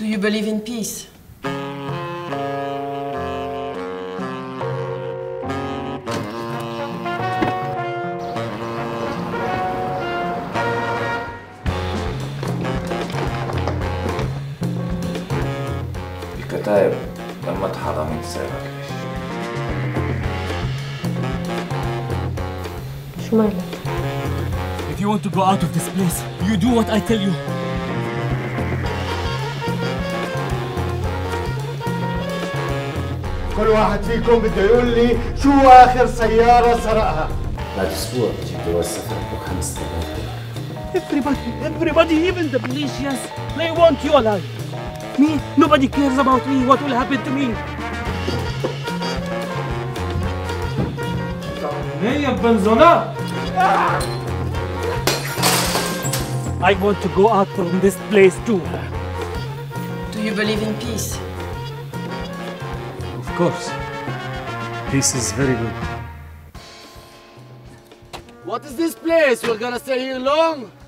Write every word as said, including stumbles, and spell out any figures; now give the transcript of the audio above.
Do you believe in peace? الكتائب لما اتحرمت سيرك شو مالك؟ If you want to go out of this place, you do what I tell you. كل واحد فيكم بده يقول لي شو آخر سيارة سرقها. بعد أسبوع بتجيب جواز سفر بخمسة آلاف دولار. Everybody, everybody, even the police, yes, they want you alive. Me, nobody cares about me. What will happen to me? Hey, Benzona! I want to go out from this place too. Do you believe in peace? Of course. Peace is very good. What is this place? We're gonna stay here long?